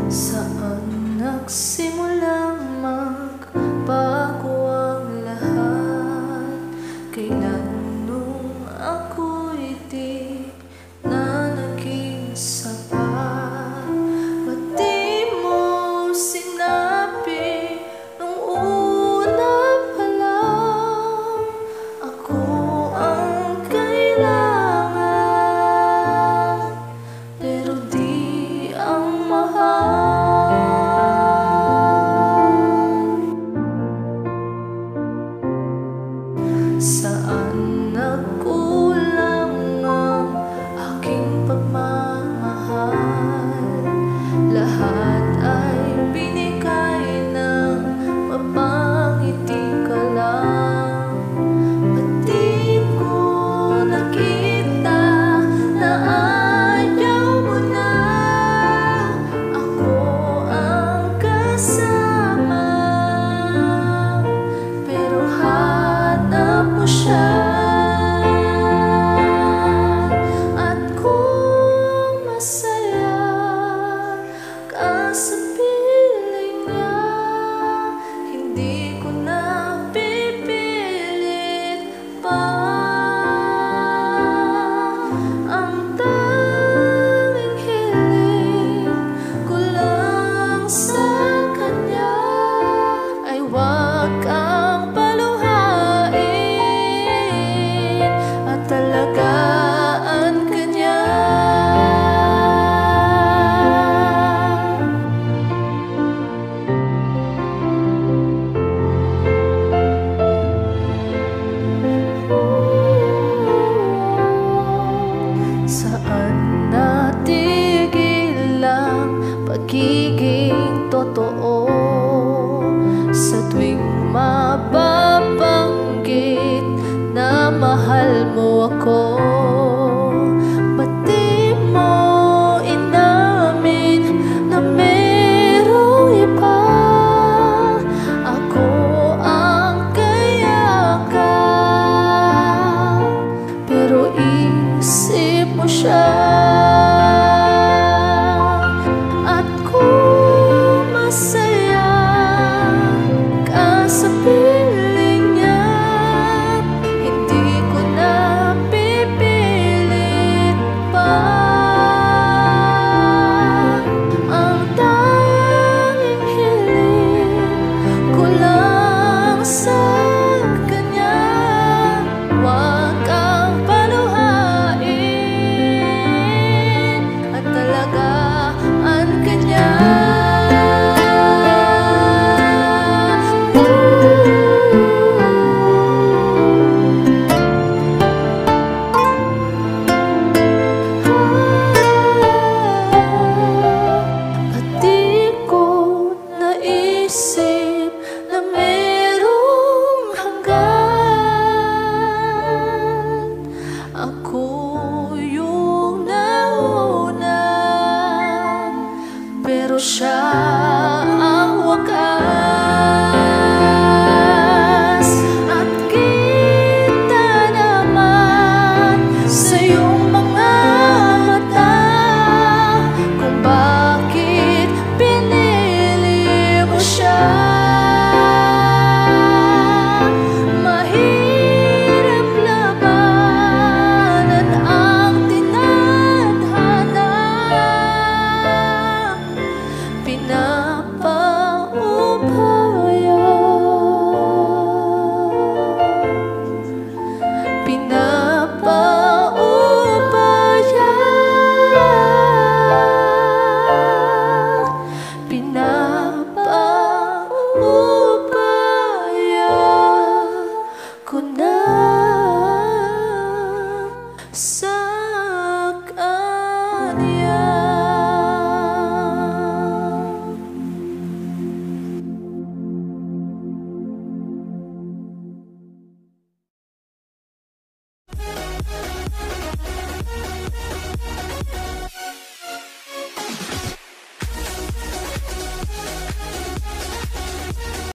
Saan nagsimulang magbago ang lahat? Kailan nung ako'y di na naging sapat? Ba't di mo sinabi nung una pa lang ako ang kailangan, pero di ang mahal? Saan nagkulang ang aking pagmamahal? Lahat ay binigay ng mapangiti ka lang. Ba't di ko nakita na ayaw mo na ako ang kasama? Pero hanap mo siya, at kung masaya ka sa piling niya, hindi ko na pipilit pa. Ang tanging hiling ko lang sa kanya ay huwag kang paluhain at talagaan ka niya. Saan natigil ang pagiging totoo sa tuwing mababanggit na mahal mo ako? Ba't di mo inamin na merong iba? Ako ang kayakap, pero isip mo siya. At kung masaya ka sa piling niya, hindi ko na pipilit pa. Ang tanging hiling ko lang sa kanya, huwag kang paluhain at talagaan ka niya. Ba't di ko naisip na merong hanggan? Ako yung nauna, pero siya ang wakas. At kita naman sa iyong mga mata kung bakit pinili mo siya. Mahirap labanan ang tinadhana, pinapaubaya, pinapaubaya, pinapaubaya ko na sa kanya.